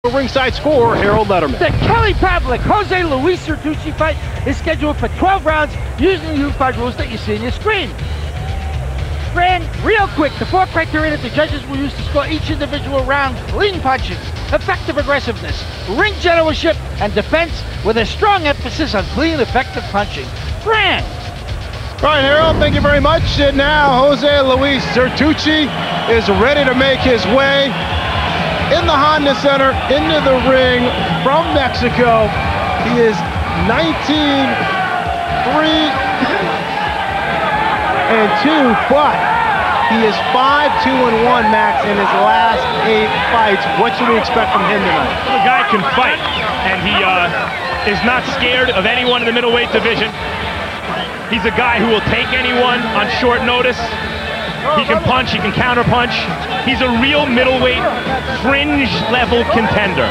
Ringside score, Harold Letterman. The Kelly Pavlik Jose Luis Certucci fight is scheduled for 12 rounds using the unified rules that you see on your screen. Fran, real quick, the 4 criteria that the judges will use to score each individual round: clean punching, effective aggressiveness, ring generalship, and defense, with a strong emphasis on clean, effective punching. Fran! All right, Harold, thank you very much. And now Jose Luis Certucci is ready to make his way in the Honda Center, into the ring from Mexico. He is 19-3-2, but he is 5-2-1, Max, in his last 8 fights. What should we expect from him tonight? The guy can fight, and he is not scared of anyone in the middleweight division. He's a guy who will take anyone on short notice. He can punch, he can counter punch. He's a real middleweight, fringe level contender.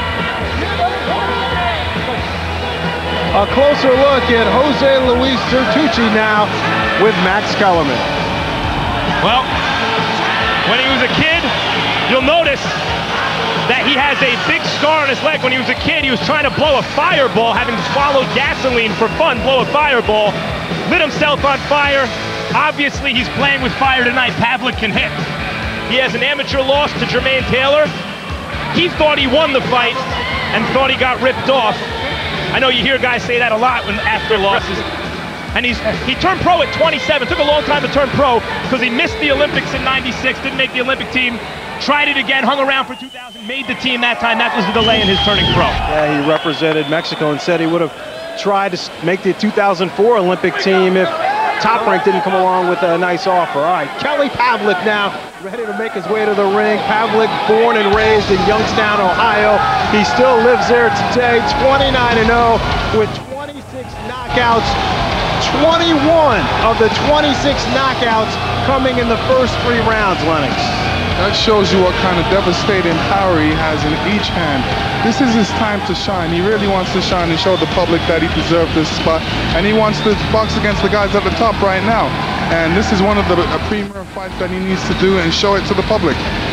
A closer look at Jose Luis Certucci now with Max Kellerman. Well, when he was a kid, you'll notice that he has a big scar on his leg. When he was a kid, he was trying to blow a fireball, having swallowed gasoline for fun, blow a fireball, lit himself on fire. Obviously, he's playing with fire tonight. Pavlik can hit. He has an amateur loss to Jermaine Taylor. He thought he won the fight and thought he got ripped off. I know you hear guys say that a lot after losses. And he turned pro at 27. Took a long time to turn pro because he missed the Olympics in '96, didn't make the Olympic team. Tried it again, hung around for 2000, made the team that time. That was the delay in his turning pro. Yeah, he represented Mexico and said he would have tried to make the 2004 Olympic team if Top Rank didn't come along with a nice offer. All right, Kelly Pavlik now ready to make his way to the ring. Pavlik, born and raised in Youngstown, Ohio. He still lives there today, 29-0 with 26 knockouts. 21 of the 26 knockouts coming in the first 3 rounds, Lennox. That shows you what kind of devastating power he has in each hand. This is his time to shine. He really wants to shine and show the public that he deserves this spot. And he wants to box against the guys at the top right now. And this is one of the premier fights that he needs to do and show it to the public.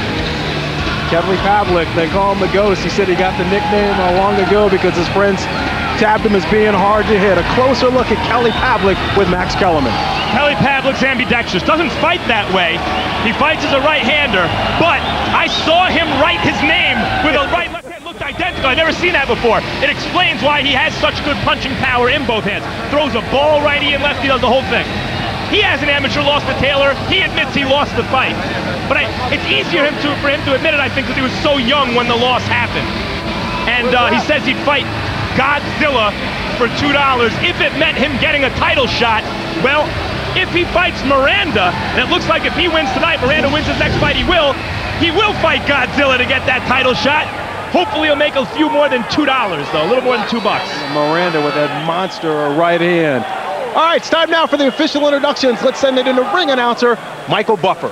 Kelly Pavlik, they call him the Ghost. He said he got the nickname long ago because his friends tabbed him as being hard to hit. A closer look at Kelly Pavlik with Max Kellerman. Kelly Pavlik's ambidextrous, doesn't fight that way. He fights as a right-hander, but I saw him write his name with a right left hand. Looked identical. I've never seen that before. It explains why he has such good punching power in both hands. Throws a ball righty and lefty, does the whole thing. He has an amateur loss to Taylor. He admits he lost the fight. But it's easier for him to admit it, I think, because he was so young when the loss happened. And he says he'd fight Godzilla for $2 if it meant him getting a title shot. Well, if he fights Miranda, and it looks like if he wins tonight, Miranda wins his next fight, he will fight Godzilla to get that title shot. Hopefully he'll make a few more than $2 though, a little more than $2. Miranda with that monster right hand. All right, it's time now for the official introductions. Let's send it in to ring announcer, Michael Buffer.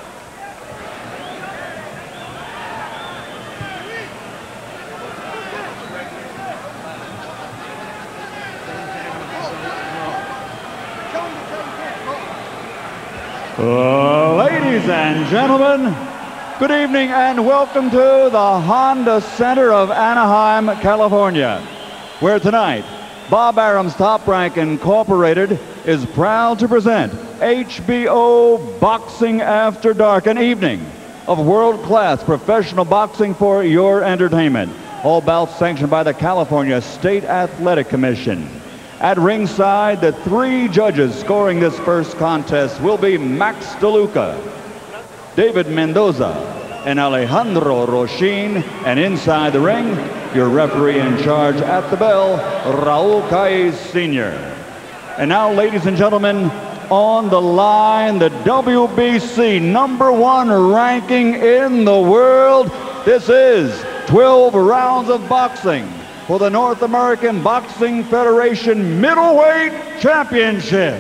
Ladies and gentlemen, good evening and welcome to the Honda Center of Anaheim, California, where tonight Bob Arum's Top Rank Incorporated is proud to present HBO Boxing After Dark, an evening of world-class professional boxing for your entertainment. All bouts sanctioned by the California State Athletic Commission. At ringside, the 3 judges scoring this first contest will be Max DeLuca, David Mendoza, and Alejandro Rochin. And inside the ring, your referee in charge at the bell, Raul Caiz Sr. And now, ladies and gentlemen, on the line, the WBC #1 ranking in the world. This is 12 rounds of boxing for the North American Boxing Federation Middleweight Championship.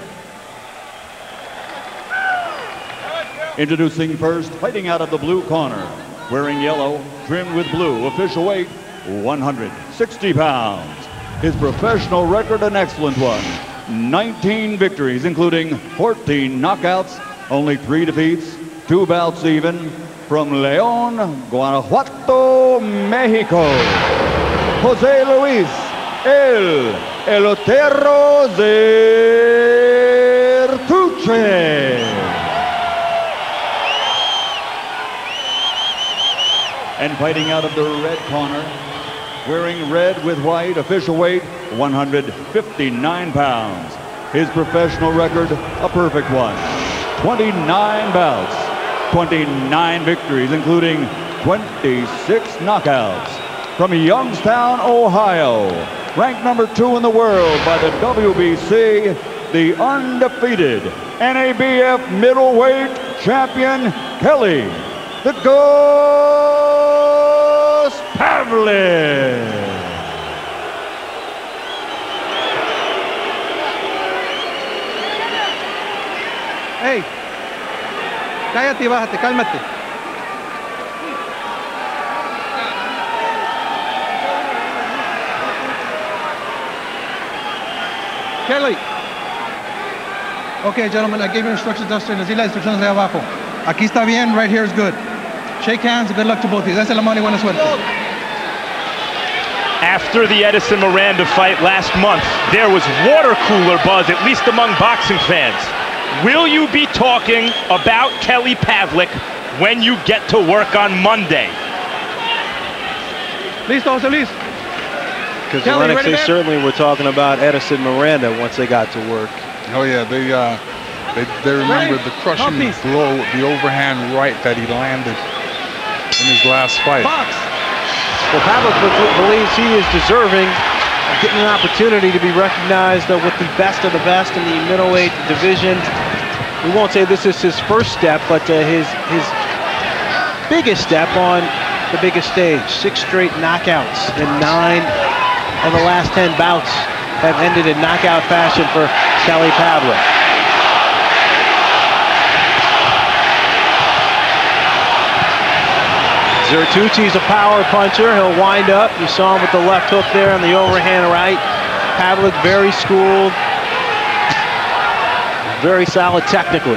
Introducing first, fighting out of the blue corner, wearing yellow, trimmed with blue, official weight 160 pounds. His professional record, an excellent one. 19 victories, including 14 knockouts, only 3 defeats, 2 bouts even. from León, Guanajuato, Mexico, Jose Luis El Elotero Zertuche. And fighting out of the red corner, wearing red with white, official weight 159 pounds. His professional record, a perfect one. 29 bouts, 29 victories, including 26 knockouts. From Youngstown, Ohio, ranked number 2 in the world by the WBC, the undefeated NABF middleweight champion, Kelly the Ghost Pavlik. Hey, cállate y bájate, cálmate. Kelly. Okay, gentlemen, I gave you instructions downstairs. Así las instrucciones de abajo. Aquí está bien, right here is good. Shake hands, good luck to both of you. Dese la mano y buena suerte. After the Edison Miranda fight last month, there was water cooler buzz, at least among boxing fans. Will you be talking about Kelly Pavlik when you get to work on Monday? Listo, Jose Luis. Because Lennox, they certainly were talking about Edison Miranda once they got to work. Oh yeah, they remembered the crushing blow, the overhand right that he landed in his last fight. Well, Pavlik believes he is deserving of getting an opportunity to be recognized with the best of the best in the middleweight division. We won't say this is his first step, but his biggest step on the biggest stage. 6 straight knockouts in 9 of the last 10 bouts have ended in knockout fashion for Kelly Pavlik. Zertucci's a power puncher. He'll wind up. You saw him with the left hook there on the overhand right. Pavlik very schooled. Very solid technically.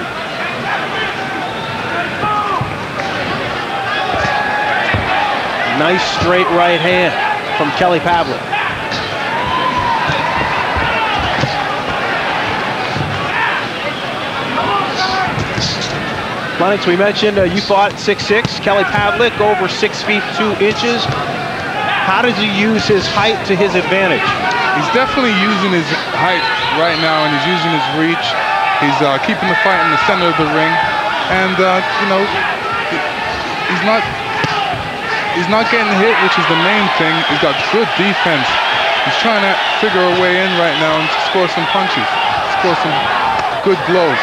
Nice straight right hand from Kelly Pavlik. Lennox, we mentioned you fought 6'6". Kelly Pavlik over 6 feet 2 inches. How does he use his height to his advantage? He's definitely using his height right now, and he's using his reach. He's keeping the fight in the center of the ring, and you know, he's not getting hit, which is the main thing. He's got good defense. He's trying to figure a way in right now and score some punches, score some good blows.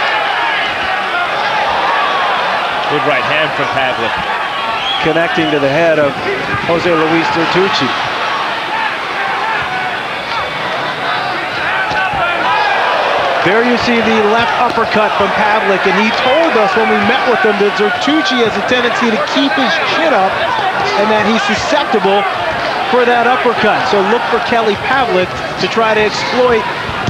Good right hand from Pavlik. Connecting to the head of Jose Luis Zertucci. There you see the left uppercut from Pavlik, and he told us when we met with him that Zertucci has a tendency to keep his chin up and that he's susceptible for that uppercut. So look for Kelly Pavlik to try to exploit.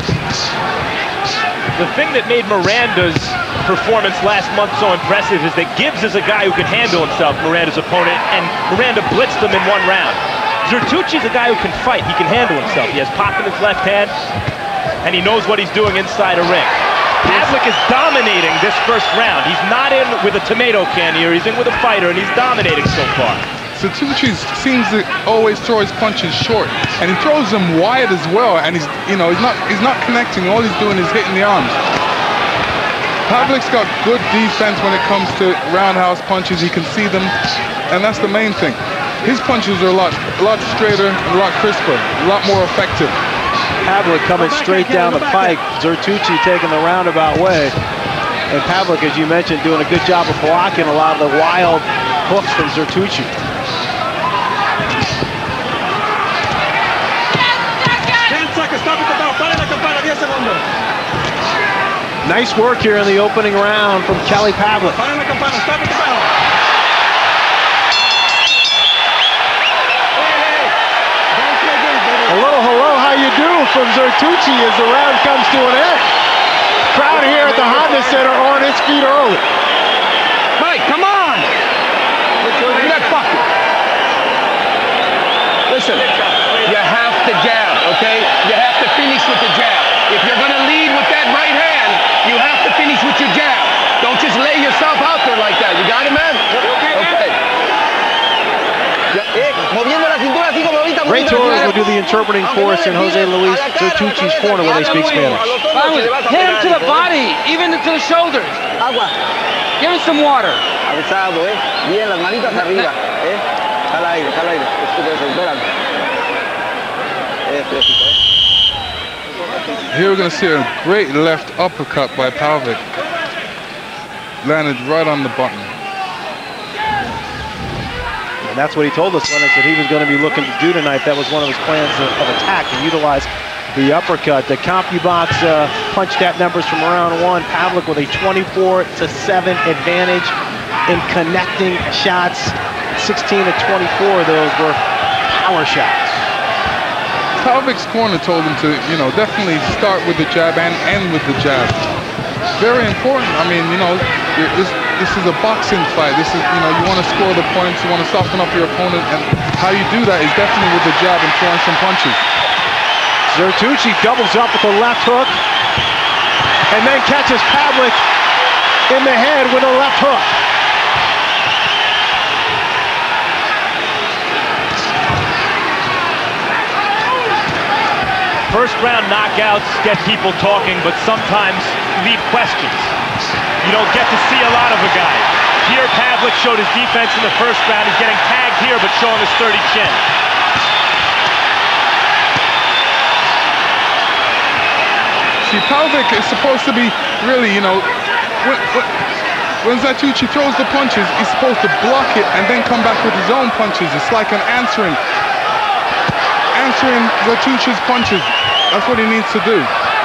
The thing that made Miranda's performance last month so impressive is that Gibbs is a guy who can handle himself, Miranda's opponent, and Miranda blitzed him in 1 round. Zertucci's a guy who can fight. He can handle himself. He has pop in his left hand, and he knows what he's doing inside a ring. Pavlik is dominating this first round. He's not in with a tomato can here. He's in with a fighter, and he's dominating so far. Zertucci seems to always throw his punches short, and he throws them wide as well. And he's not connecting. All he's doing is hitting the arms. Pavlik's got good defense when it comes to roundhouse punches. He can see them, and that's the main thing. His punches are a lot straighter, a lot crisper, a lot more effective. Pavlik coming straight down the pike. Zertucci taking the roundabout way. And Pavlik, as you mentioned, doing a good job of blocking a lot of the wild hooks from Zertucci. Nice work here in the opening round from Kelly Pavlik. A little hello, how you do from Zertucci as the round comes to an end. Crowd here at the Honda Center on its feet early. Mike, come on! okay? You have to finish with the jab. If you're going to lead with that right hand, you have to finish with your jab. Don't just lay yourself out there like that. You got it, man? Okay. Ray Torres will do the interpreting for us in Jose Luis Zertucci's corner when they speak Spanish. Hit him to the body, even to the shoulders. Give him some water. Abusado, bien, las manitas arriba, Jala aire, jala aire. Espérame. Here we're going to see a great left uppercut by Pavlik. Landed right on the button. And that's what he told us, Lennox, that he was going to be looking to do tonight. That was one of his plans of attack, to utilize the uppercut. The CompuBox punched at numbers from round one. Pavlik with a 24-7 advantage in connecting shots. 16 to 24 of those were power shots. Pavlik's corner told him to, definitely start with the jab and end with the jab. Very important. I mean, this is a boxing fight. This is, you want to score the points, you want to soften up your opponent, and how you do that is definitely with the jab and throwing some punches. Zertucci doubles up with the left hook and then catches Pavlik in the head with a left hook. First round knockouts get people talking, but sometimes leave questions. You don't get to see a lot of a guy. Here, Pavlik showed his defense in the first round. He's getting tagged here, but showing his sturdy chin. See, Pavlik is supposed to be really, when Zertucci throws the punches, he's supposed to block it and then come back with his own punches. It's like an answering Zertucci's punches. That's what he needs to do.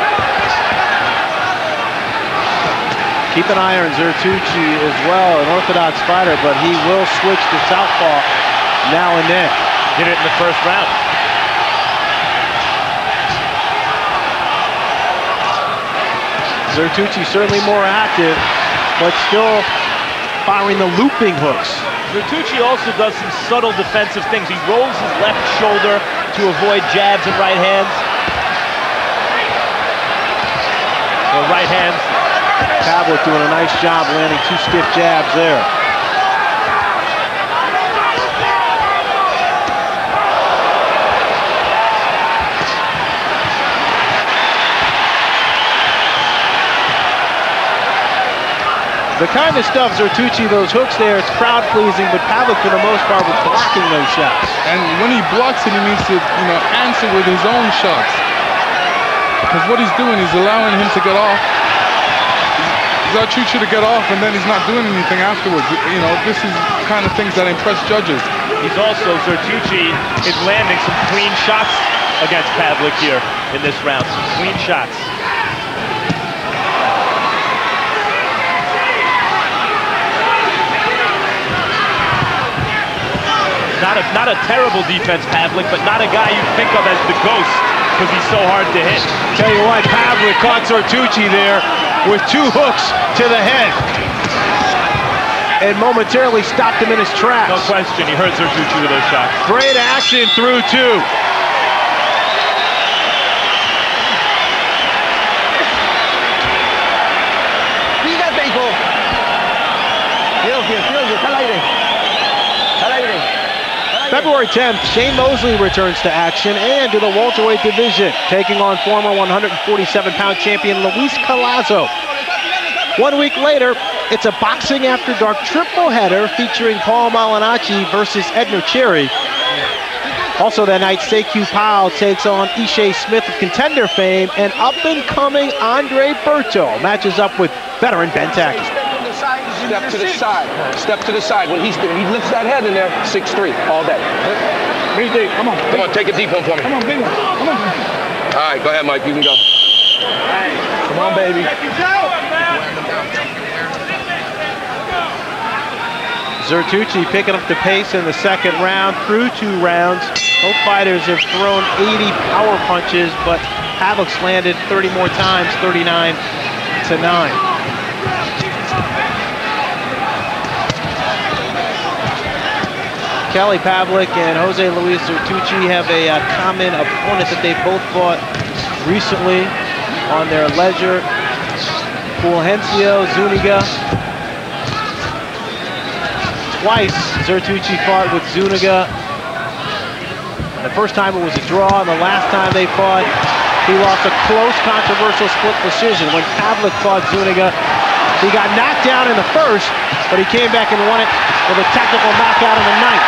Keep an eye on Zertucci as well, an orthodox fighter, but he will switch to southpaw now and then. Did it in the first round. Zertucci certainly more active, but still firing the looping hooks. Zertucci also does some subtle defensive things. He rolls his left shoulder to avoid jabs and right hands. Or right hands. Pavlik doing a nice job landing two stiff jabs there. The kind of stuff Zertucci, those hooks there, it's crowd pleasing, but Pavlik for the most part was blocking those shots. And when he blocks it, he needs to, answer with his own shots. Because what he's doing, he's allowing him to get off. Zertucci to get off, and then he's not doing anything afterwards. This is the kind of things that impress judges. He's also, Zertucci is landing some clean shots against Pavlik here in this round. Some clean shots. Not a terrible defense, Pavlik, but not a guy you'd think of as the ghost because he's so hard to hit. Tell you what, Pavlik caught Zertucci there with two hooks to the head and momentarily stopped him in his tracks. No question, he hurt Zertucci with those shots. Great action through two. February 10th, Shane Mosley returns to action and to the welterweight division, taking on former 147-pound champion Luis Collazo. 1 week later, it's a Boxing After Dark triple header featuring Paul Malinacci versus Edner Cherry. Also that night, Sekou Pao takes on Ishe Smith of Contender fame, and up-and-coming Andre Berto matches up with veteran Ben Taki. Step to the side. Step to the side. When he lifts that head in there, 6'3", all day. Breathe deep. Come on. Come on, take a deep one for me. Come on, big one. Come on. All right, go ahead, Mike. You can go. Come on, baby. Zertucci picking up the pace in the second round through 2 rounds. Both fighters have thrown 80 power punches, but Pavlik's landed 30 more times, 39 to 9. Kelly Pavlik and Jose Luis Zertuche have a common opponent that they both fought recently on their ledger. Fulgencio Zuniga. Twice Zertuche fought with Zuniga. The first time it was a draw, and the last time they fought, he lost a close, controversial split decision. When Pavlik fought Zuniga, he got knocked down in the first, but he came back and won it with a technical knockout in the ninth.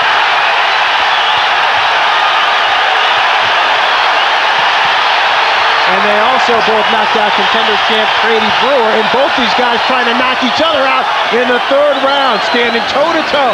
And they also both knocked out contender champ Grady Brewer, and both these guys trying to knock each other out in the third round, standing toe-to-toe.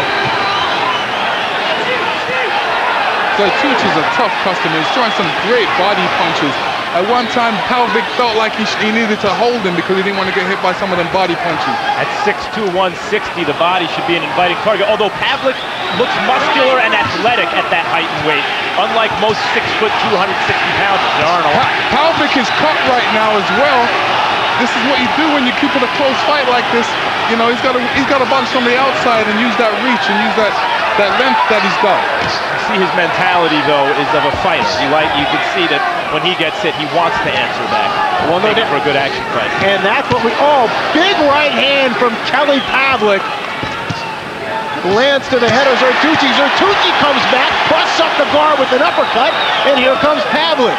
Zertuche is a tough customer. He's throwing some great body punches. At one time, Pavlik felt like he needed to hold him because he didn't want to get hit by some of them body punches. At 6'2", 160, the body should be an inviting target. Although Pavlik looks muscular and athletic at that height and weight, unlike most 6', 260 pounders. There aren't a lot. Pavlik is cut right now as well. This is what you do when you keep it a close fight like this. You know, he's got to box from the outside and use that reach and use that length that he's got. You see his mentality though is of a fighter. You can see that when he gets hit, he wants to answer back. Well, no, for a good action fight. And that's what big right hand from Kelly Pavlik. Lands to the head of Zertuche. Zertuche comes back, busts up the guard with an uppercut, and here comes Pavlik.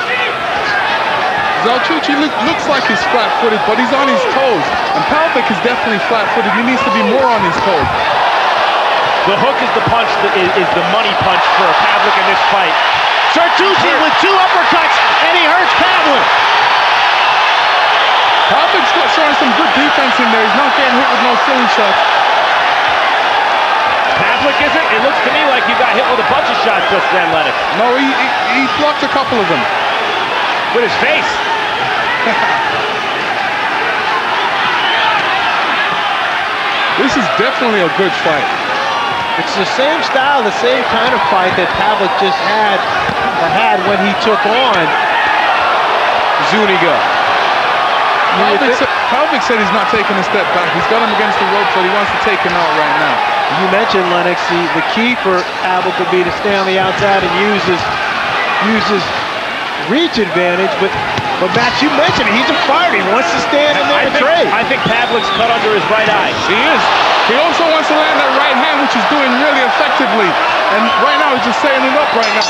Zertuche looks like he's flat-footed, but he's on his toes. And Pavlik is definitely flat-footed. He needs to be more on his toes. The hook is the punch that is the money punch for Pavlik in this fight. Zertuche with 2 uppercuts, and he hurts Pavlik. Pavlik's showing some good defense in there. He's not getting hit with no silly shots. Pavlik isn't? It looks to me like you got hit with a bunch of shots just then, Lennox. No, he blocked a couple of them. With his face. This is definitely a good fight. It's the same style, the same kind of fight that Pavlik just had when he took on Zuniga. Pavlik said he's not taking a step back. He's got him against the ropes, but he wants to take him out right now. You mentioned, Lennox, the key for Pavlik would be to stay on the outside and use his reach advantage, but Matt, you mentioned it. He's a fighter. He wants to stand in there and trade. I think Pavlik's cut under his right eye. He is. He also wants to land that right hand, which he's doing really effectively. And right now, he's just setting it up right now.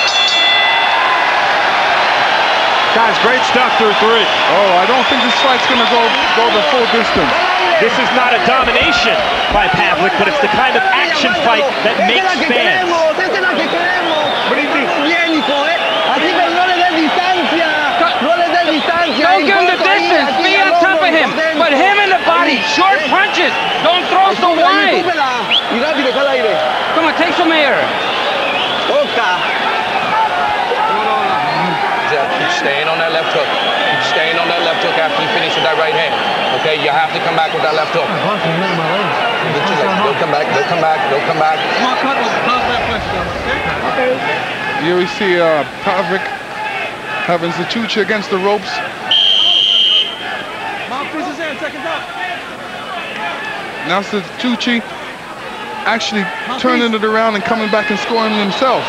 Guys, great stuff through 3. Oh, I don't think this fight's going to go the full distance. This is not a domination by Pavlik, but it's the kind of action fight that makes fans. What do you think? Don't give him the distance. Be on top of him. Put him in the body. Short punches. Don't throw so wide. Come on, take some air. Keep staying on that left hook. Keep staying on that left hook after you finish with that right hand. Okay, you have to come back with that left hook. They'll come back. They'll come back. They'll come back. Here we see Pavlik having Zertuche against the ropes. Now Zertuche actually turning it around and coming back and scoring himself.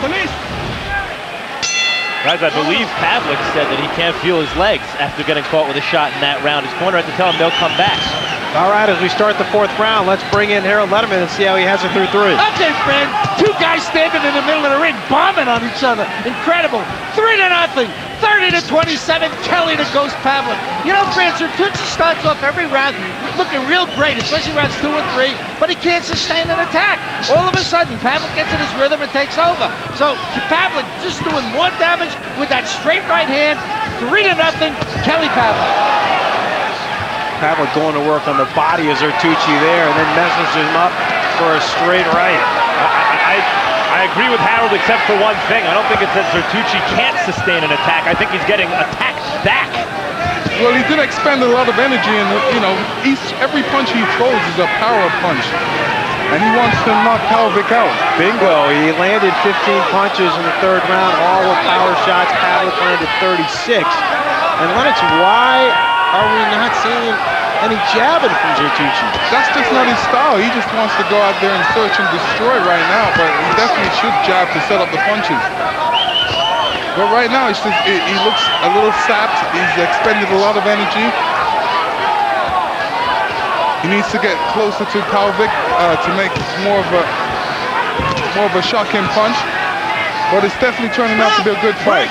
Guys, I believe Pavlik said that he can't feel his legs after getting caught with a shot in that round. His corner had to tell him they'll come back. All right, as we start the 4th round, let's bring in Harold Letterman and see how he has it through 3. Okay, friend. 2 guys standing in the middle of the ring, bombing on each other. Incredible. 3-0. 30-27. Kelly to Ghost Pavlik. You know, friends, Zertuche starts off every round looking real great, especially rounds 2 and 3, but he can't sustain an attack. All of a sudden, Pavlik gets in his rhythm and takes over. So Pavlik just doing more damage with that straight right hand. 3-0. Kelly Pavlik. Pavlik going to work on the body of Zertuche there, and then messes him up for a straight right. I agree with Harold except for one thing. I don't think it's that Zertuche can't sustain an attack. I think he's getting attacked back. Well, he did expend a lot of energy, and you know, every punch he throws is a power punch, and he wants to knock Pavlik out. Bingo! He landed 15 punches in the 3rd round, all with power shots. Pavlik landed 36. And Lennox, why are we not seeing any jabbing from Zertucci. That's just not his style. He just wants to go out there and search and destroy right now, but he definitely should jab to set up the punches. But right now, it's just, he looks a little sapped. He's expended a lot of energy. He needs to get closer to Pavlik to make more of a shocking punch. But it's definitely turning out to be a good fight.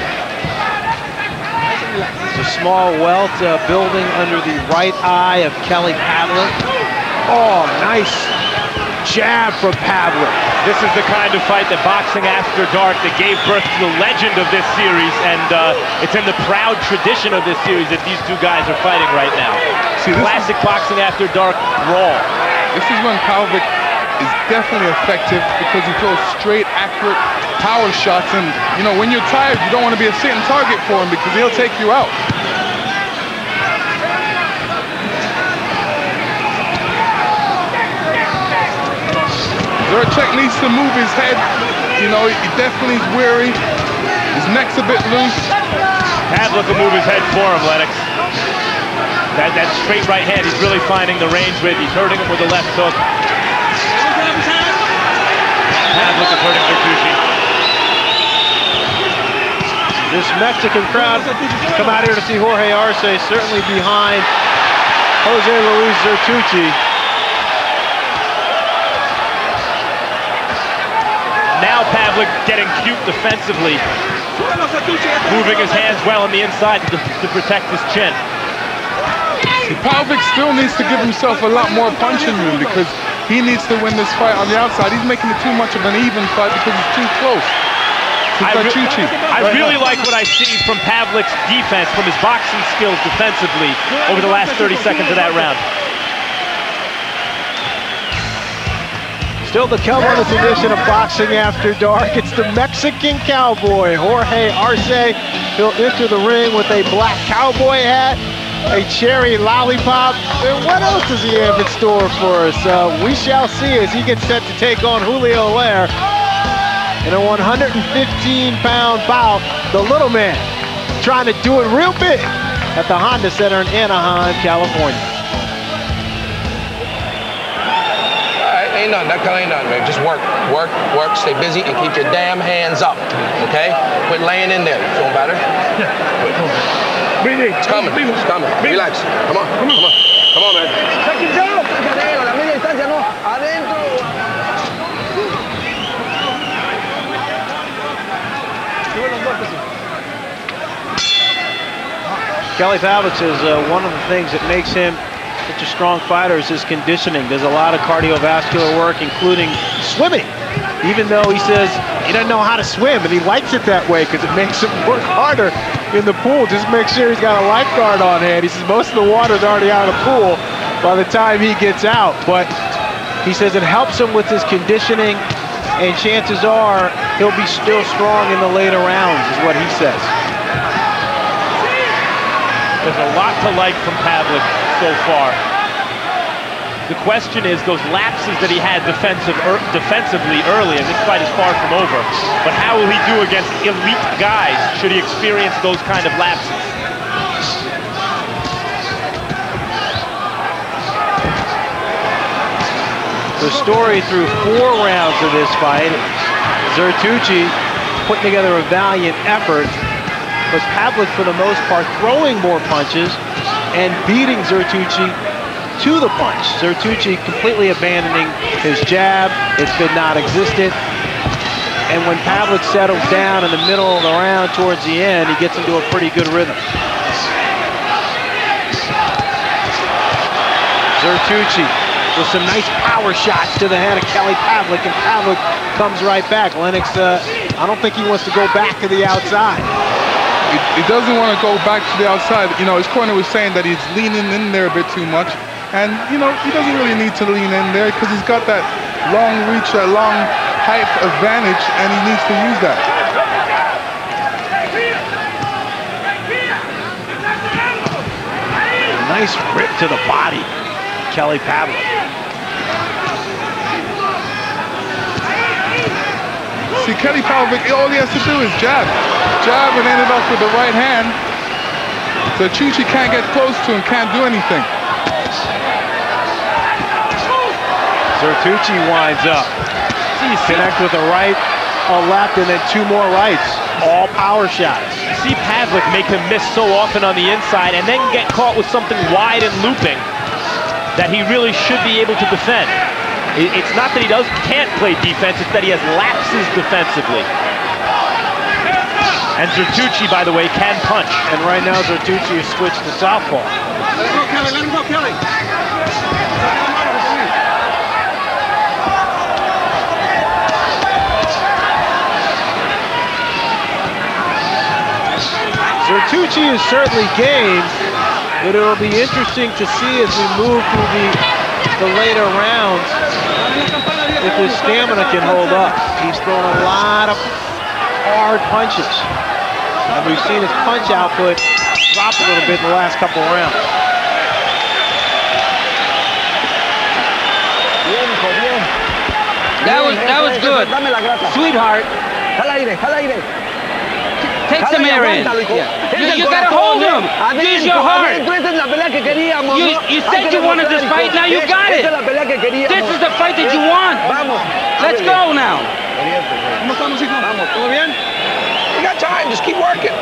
It's a small welt building under the right eye of Kelly Pavlik. Oh, nice jab from Pavlik. This is the kind of fight that Boxing After Dark that gave birth to the legend of this series, and it's in the proud tradition of this series that these two guys are fighting right now. Classic Boxing After Dark brawl. This is when Pavlik is definitely effective because he throws straight, accurate power shots, and you know, when you're tired, you don't want to be a sitting target for him because he'll take you out. Zerchek needs to move his head. You know, he definitely is weary. His neck's a bit loose. Pavlik will move his head for him, Lennox. That straight right hand he's really finding the range with. He's hurting him with the left hook. Pavlik is hurting Zertucci. This Mexican crowd come out here to see Jorge Arce, certainly behind Jose Luis Zertucci. Now Pavlik getting cute defensively, moving his hands well on the inside to protect his chin. See, Pavlik still needs to give himself a lot more punching room because he needs to win this fight on the outside. He's making it too much of an even fight because it's too close. I really like what I see from Pavlik's defense, from his boxing skills defensively over the last 30 seconds of that round. Still the Cowboys edition of Boxing After Dark. It's the Mexican cowboy, Jorge Arce. He'll enter the ring with a black cowboy hat, a cherry lollipop, and what else does he have in store for us? We shall see as he gets set to take on Julio Lair in a 115-pound bout. The little man trying to do it real big at the Honda Center in Anaheim, California. Ain't none, that ain't none, man. Just work, work, work, stay busy, and keep your damn hands up, okay? Quit laying in there. Feel better? It's coming, it's coming. Relax. Come on, come on. Come on, man. Kelly Pavlik says one of the things that makes him such a strong fighter is his conditioning. There's a lot of cardiovascular work, including swimming. Even though he says he doesn't know how to swim, and he likes it that way because it makes him work harder in the pool. Just make sure he's got a lifeguard on hand. He says most of the water's already out of the pool by the time he gets out. But he says it helps him with his conditioning, and chances are he'll be still strong in the later rounds, is what he says. There's a lot to like from Pavlik so far. The question is those lapses that he had defensively early, and this fight is far from over. But how will he do against elite guys should he experience those kind of lapses? The story through 4 rounds of this fight, Zertucci putting together a valiant effort, but Pavlik for the most part throwing more punches and beating Zertucci to the punch. Zertucci completely abandoning his jab. It's been non-existent. And when Pavlik settles down in the middle of the round towards the end, he gets into a pretty good rhythm. Zertucci with some nice power shots to the head of Kelly Pavlik, and Pavlik comes right back. Lennox, I don't think he wants to go back to the outside. He doesn't want to go back to the outside. You know, his corner was saying that he's leaning in there a bit too much. And, you know, he doesn't really need to lean in there because he's got that long reach, that long height advantage, and he needs to use that. Nice rip to the body, Kelly Pavlik. See, Kelly Pavlik, all he has to do is jab. Jab and end it off with the right hand. So Zertucci can't get close to him, can't do anything. Zertucci winds up. Connect with a right, a left, and then two more rights. All power shots. See Pavlik make him miss so often on the inside and then get caught with something wide and looping that he really should be able to defend. It's not that he can't play defense, it's that he has lapses defensively. And Zertucci, by the way, can punch. And right now, Zertucci has switched to southpaw. Let him go, Kelly. Let him go, Kelly. Zertucci is certainly game, but it'll be interesting to see as we move through the later rounds if his stamina can hold up. He's thrown a lot of hard punches, and we've seen his punch output drop a little bit in the last couple of rounds. That was good. Sweetheart. Take some air in. You gotta hold him. Use your heart. You said you wanted this fight, now you got it. This is the fight that you want. Let's go now. You got time, just keep working.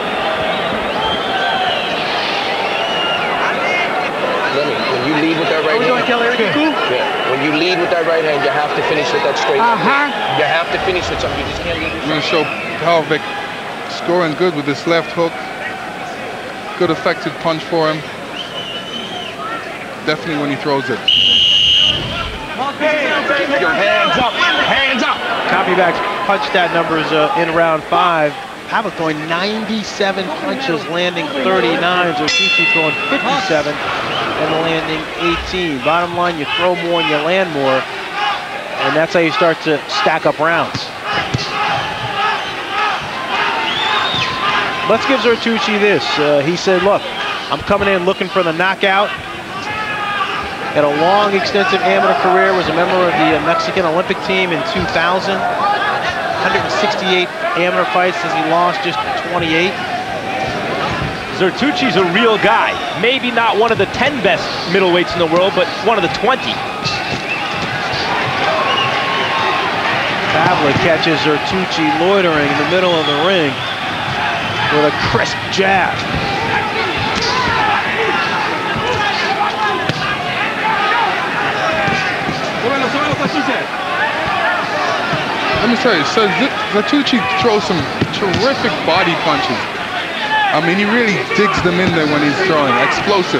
When you lead with that right hand, when you lead with that right hand, you have to finish with that straight. You have to finish with something. You just can't lead with I'm going to show Pavlik scoring good with this left hook. Good effective punch for him. Definitely when he throws it. hands up, hands up. Copyback's punch stat numbers in round 5. Pavlik throwing 97 punches, landing 39. Zertucci throwing 57 and landing 18. Bottom line, you throw more and you land more, and that's how you start to stack up rounds. Let's give Zertucci this. He said, look, I'm coming in looking for the knockout. Had a long, extensive amateur career, was a member of the Mexican Olympic team in 2000. 168 amateur fights as he lost just 28. Zertucci's a real guy. Maybe not one of the 10 best middleweights in the world, but one of the 20. Pavlik catches Zertucci loitering in the middle of the ring with a crisp jab. Let me tell you, so Zertucci throws some terrific body punches. I mean, he really digs them in there when he's throwing. Explosive.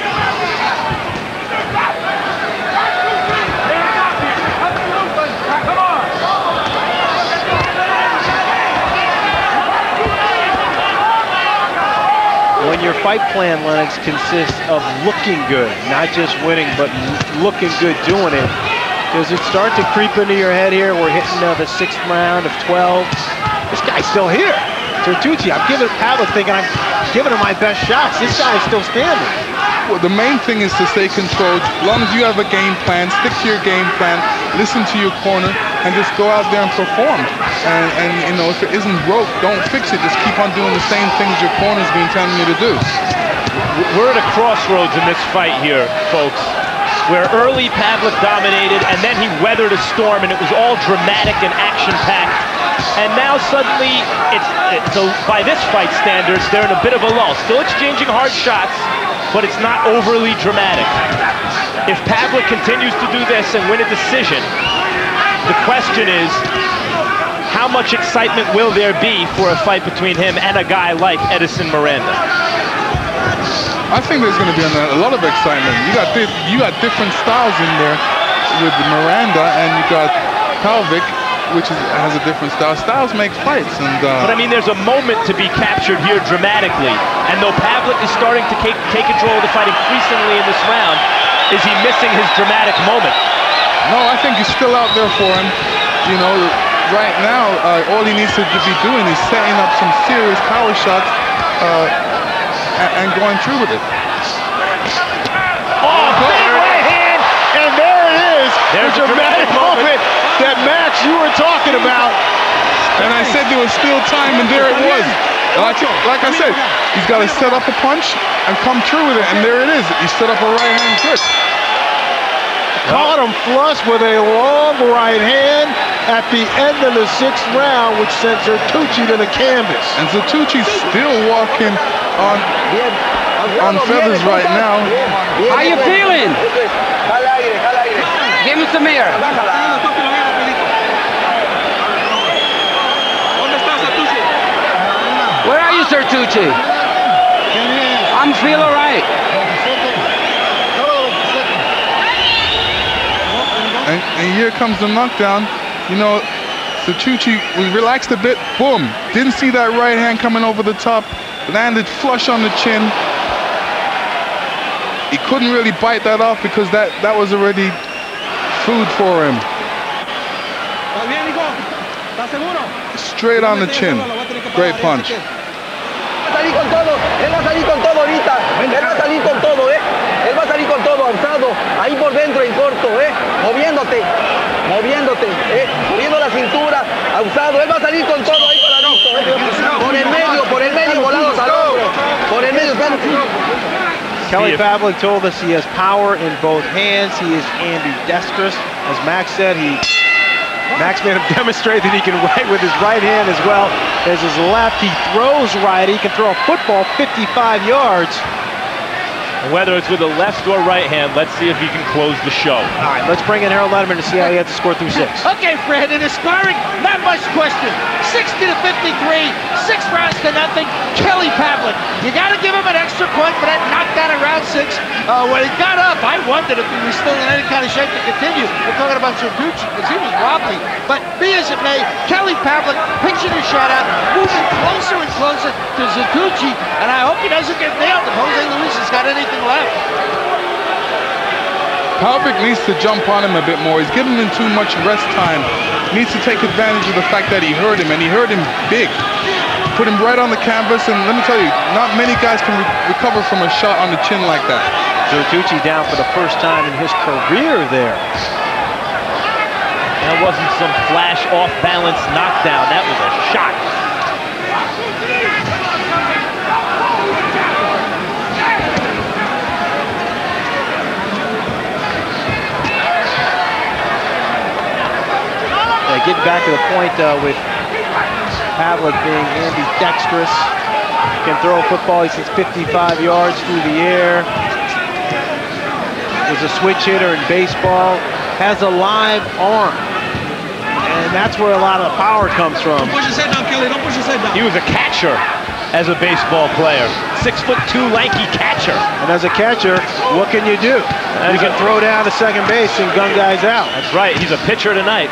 When your fight plan, Lennox, consists of looking good, not just winning, but looking good doing it, does it start to creep into your head here? We're hitting the 6th round of 12. This guy's still here. Zertucci, I'm giving Pavlik thinking I'm giving him my best shots. This guy's still standing. Well, the main thing is to stay controlled. As long as you have a game plan, stick to your game plan, listen to your corner, and just go out there and perform. And you know, if it isn't broke, don't fix it. Just keep on doing the same things your corner's been telling you to do. We're at a crossroads in this fight here, folks, where early Pavlik dominated, and then he weathered a storm, and it was all dramatic and action-packed. And now suddenly, by this fight standards, they're in a bit of a lull. Still exchanging hard shots, but it's not overly dramatic. If Pavlik continues to do this and win a decision, the question is, how much excitement will there be for a fight between him and a guy like Edison Miranda? I think there's going to be a lot of excitement. You got different styles in there with Miranda, and you got Pavlik, which has a different style. Styles make fights, and but I mean, there's a moment to be captured here dramatically. And though Pavlik is starting to take control of the fight increasingly in this round, is he missing his dramatic moment? No, I think he's still out there for him. You know, right now, all he needs to be doing is setting up some serious power shots and going through with it. Oh, big right hand, and there it is. There's the dramatic moment that Max you were talking about. And I said there was still time, and there it was. Like I said, he's got to set up a punch and come through with it, and there it is. He set up a right hand grip. Caught him flush with a long right hand at the end of the 6th round, which sent Zertucci to the canvas. And Zertucci's still walking on feathers right now. How you feeling? Give me some air. Where are you, Zertucci? I'm feeling all right. And here comes the knockdown. You know, Zertucci, we relaxed a bit, boom. Didn't see that right hand coming over the top. Landed flush on the chin. He couldn't really bite that off because that was already food for him. Straight on the chin. Great punch. Salir con todo, él va a salir con todo ahorita, él va a salir con todo, él va a salir con todo, alzado, ahí por dentro en corto, moviéndote, moviendo la cintura, alzado, él va a salir con todo ahí para adentro, por el medio, volados al hombro, por el medio, Kelly Pavlik told us he has power in both hands. He is ambidextrous. As Max said, Max made him demonstrate that he can right with his right hand as well as his left. He throws right. He can throw a football 55 yards. And whether it's with the left or right hand, let's see if he can close the show. All right, let's bring in Harold Lederman to see how he had to score through 6. Okay, Fred, in the sparring, not much question. 60 to 53, 6 rounds to nothing. Kelly Pavlik. You got to give him an extra point for that knockdown in round 6. When he got up, I wondered if he was still in any kind of shape to continue. We're talking about Zertucci because he was wobbly. But be as it may, Kelly Pavlik pitching his shot out, moving closer and closer to Zertucci, and I hope he doesn't get nailed if Jose Luis has got anything left. Pavlik needs to jump on him a bit more. He's giving him too much rest time. He needs to take advantage of the fact that he hurt him, and he hurt him big. Put him right on the canvas, and let me tell you, not many guys can recover from a shot on the chin like that. Zertucci down for the first time in his career there. That wasn't some flash off-balance knockdown. That was a shot. Getting back to the point with Pavlik being ambidextrous. Can throw a football, he says 55 yards through the air. Was a switch hitter in baseball. Has a live arm. And that's where a lot of the power comes from. Don't push his head down, Kelly. Don't push his head down. He was a catcher as a baseball player. 6'2" lanky catcher. And as a catcher, what can you do? You can throw down to second base and gun guys out. That's right. He's a pitcher tonight.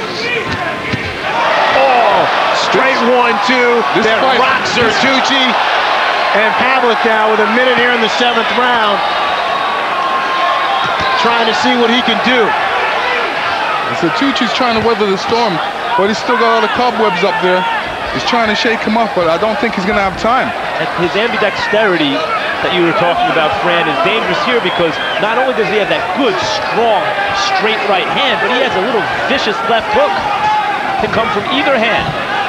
Straight 1-2 that rocks Zertucci. And Pavlik now with a minute here in the 7th round, trying to see what he can do. Zertucci's trying to weather the storm, but he's still got all the cobwebs up there. He's trying to shake him off, but I don't think he's going to have time. And his ambidexterity that you were talking about, Fran, is dangerous here because not only does he have that good, strong, straight right hand, but he has a little vicious left hook to come from either hand.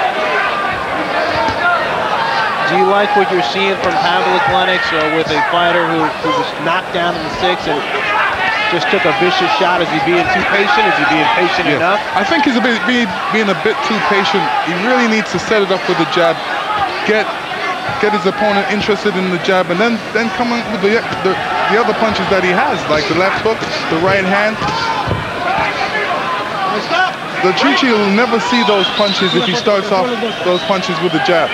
Do you like what you're seeing from Pavlik Lennox with a fighter who was knocked down in the 6th and just took a vicious shot? Is he being too patient? Is he being patient enough? I think he's being a bit too patient. He really needs to set it up with the jab, get his opponent interested in the jab, and then come in with the other punches that he has, like the left hook, the right hand. Zertucci will never see those punches if he starts off those punches with the jab.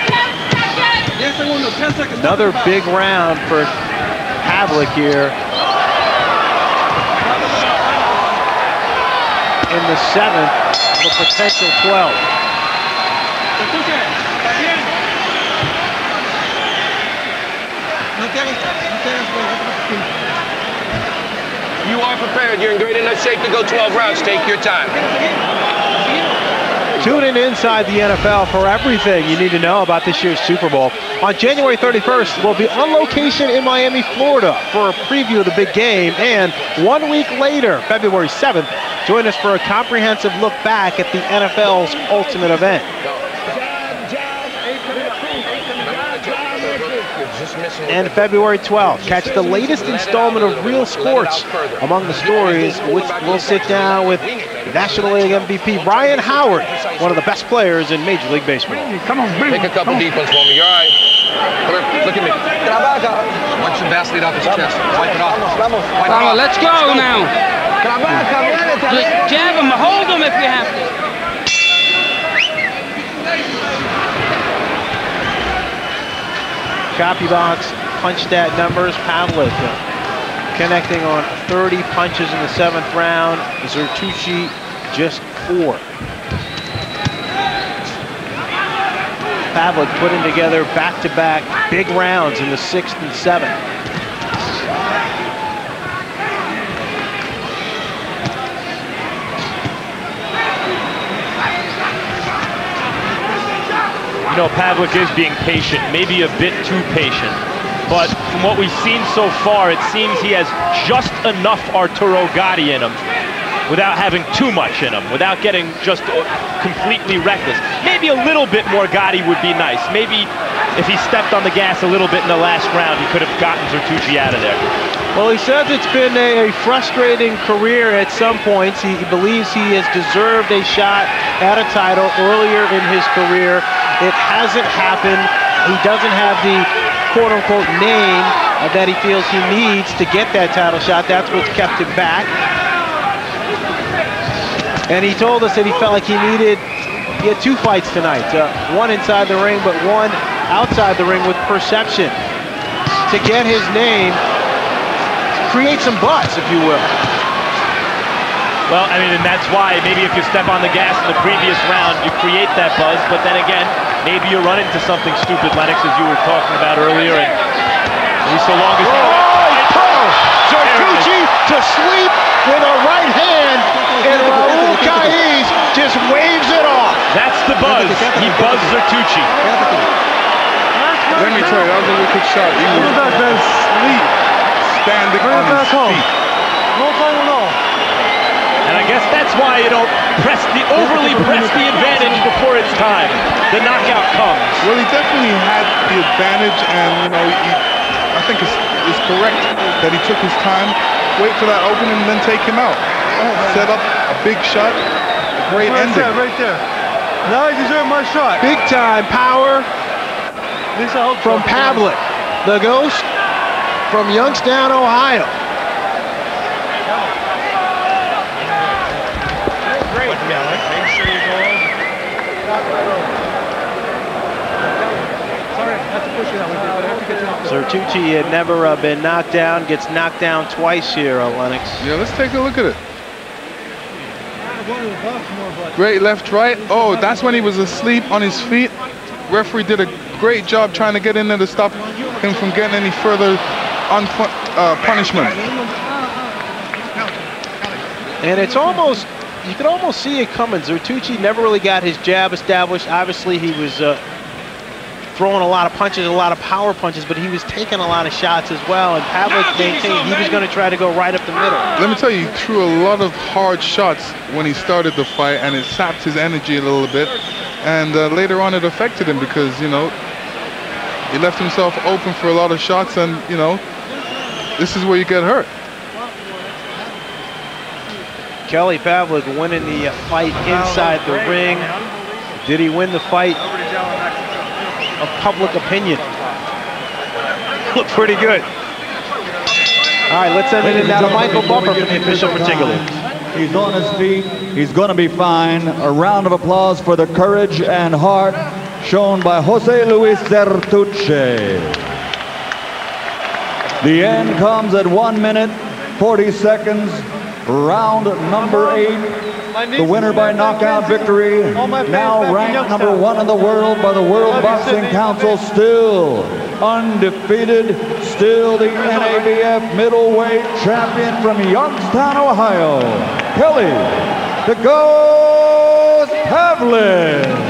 Another big round for Pavlik here. In the 7th, of a potential 12. You are prepared. You're in great enough shape to go 12 rounds. Take your time. Tune in Inside the NFL for everything you need to know about this year's Super Bowl. On January 31st, we'll be on location in Miami, Florida for a preview of the big game. And 1 week later, February 7th, join us for a comprehensive look back at the NFL's ultimate event. and February 12th. Catch the latest installment of Real Sports. Among the stories, which we'll sit down with National League MVP Ryan Howard, one of the best players in Major League Baseball. Come on, take a couple deep ones for me. You're all right. Come here, look at me. Wipe some Vaseline off his chest. Wipe it off. Wipe it off. Let's go now. Just jab him, hold him if you have to. Copy box, punch stat numbers. Pavlik connecting on 30 punches in the 7th round. Zertucci just 4. Pavlik putting together back-to-back big rounds in the 6th and 7th. You know, Pavlik is being patient, maybe a bit too patient. But from what we've seen so far, it seems he has just enough Arturo Gatti in him without having too much in him, without getting just completely reckless. Maybe a little bit more Gatti would be nice. Maybe if he stepped on the gas a little bit in the last round, he could have gotten Zertucci out of there. Well, he says it's been a frustrating career at some points. He believes he has deserved a shot at a title earlier in his career. It hasn't happened. He doesn't have the quote-unquote name that he feels he needs to get that title shot. That's what's kept him back. And he told us that he felt like he had 2 fights tonight. One inside the ring, but one outside the ring with perception. To get his name, create some buzz, if you will. Well, I mean, and that's why maybe if you step on the gas in the previous round, you create that buzz, but then again, maybe you run into something stupid, Lennox, as you were talking about earlier, and at least so long as Zertucci to sweep with a right hand, and Raul Caiz just waves it off. That's the buzz. He buzzed Zertucci. Let me tell you, that was a wicked shot. He was asleep, standing on his feet. And I guess that's why you don't overly press the advantage before it's time. The knockout comes. Well, he definitely had the advantage, and you know, I think it's correct that he took his time, wait for that opening, and then take him out. Set up a big shot, a great ending. Right there. Now I deserve my shot. Big time power from Pavlik, the Ghost from Youngstown, Ohio. Zertucci had never been knocked down, gets knocked down twice here, Lennox. Yeah, let's take a look at it. Great left, right. Oh, that's when he was asleep on his feet. Referee did a great job trying to get in there to stop him from getting any further punishment. And it's almost, you can almost see it coming. Zertucci never really got his jab established. Obviously, he was throwing a lot of punches, a lot of power punches, but he was taking a lot of shots as well. And Pavlik maintained he was going to try to go right up the middle. Let me tell you, he threw a lot of hard shots when he started the fight, and it sapped his energy a little bit. And later on, it affected him because, you know, he left himself open for a lot of shots, and, you know, this is where you get hurt. Kelly Pavlik winning the fight inside the ring. Did he win the fight of public opinion? Looked pretty good. All right, let's send it now to Michael Buffer from the official particulars. He's on his feet. He's going to be fine. A round of applause for the courage and heart shown by Jose Luis Zertucci. The end comes at 1 minute, 40 seconds. Round number 8. The winner by knockout victory, now ranked number 1 in the world by the World Boxing Council, still undefeated, still the NABF middleweight champion from Youngstown, Ohio, Kelly the Ghost Pavlik.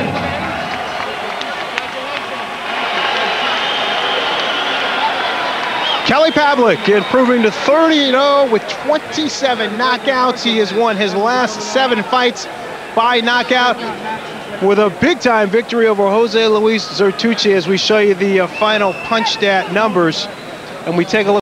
Kelly Pavlik improving to 30-0 with 27 knockouts. He has won his last 7 fights by knockout. with a big-time victory over Jose Luis Zertuche as we show you the final punch stat numbers, and we take a look.